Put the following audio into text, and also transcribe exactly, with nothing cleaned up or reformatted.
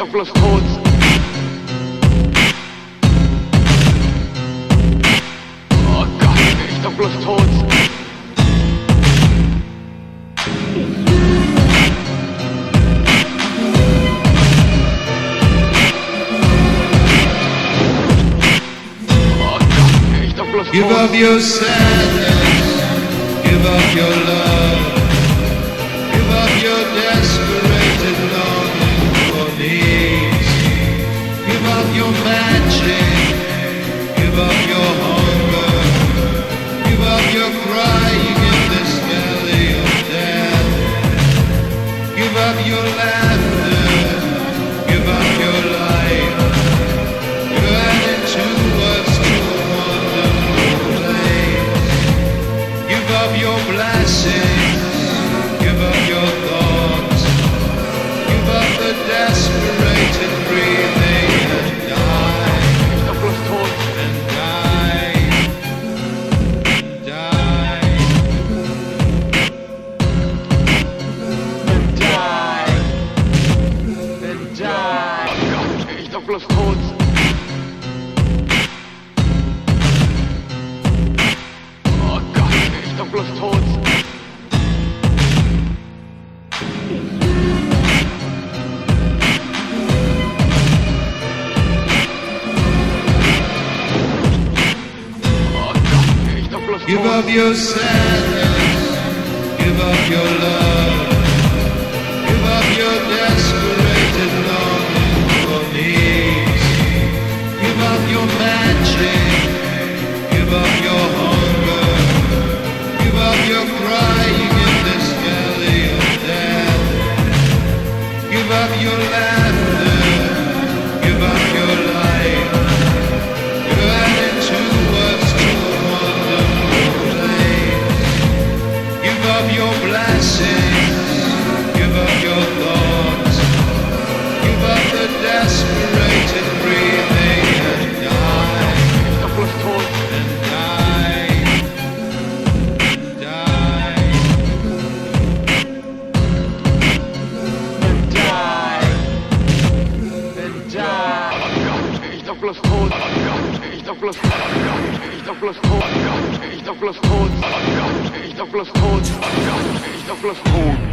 doch bloß tot. Oh Gott, ich doch bloß tot. Oh Gott, ich doch bloß tot. Give up your sadness, give up your love, give up your desperate longing for needs. Give up your magic, give up your hunger, give up your crying in this valley of death. Give up your laughter, give up your life. You're headed towards to a wonderful place. Give up your blessings, give up your thoughts, give up the desperate breathing and die, Ich doch bloß tot. and die, and die. And die. And die. Oh Gott, ich doch bloß tot. Oh Gott, ich doch bloß tot. Oh Gott, ich doch bloß Give tot. up your sadness, give up your love, give up your desperate longing for needs. Give up your magic, give up your hunger, give up your crying in this valley of death. Give up your laughter, give up your life. You're headed towards to a wonderful place. Give up your blessings, give up your thoughts, give up the desperate breathing and die, Ich doch bloß tot. and die, and die. And die. And die. Oh Gott, ich doch bloß tot. Oh Gott, ich doch bloß tot. Oh Gott, ich doch bloß tot. Oh Gott, ich doch bloß tot. Oh Gott, ich doch bloß tot. Oh Gott, ich doch bloß tot.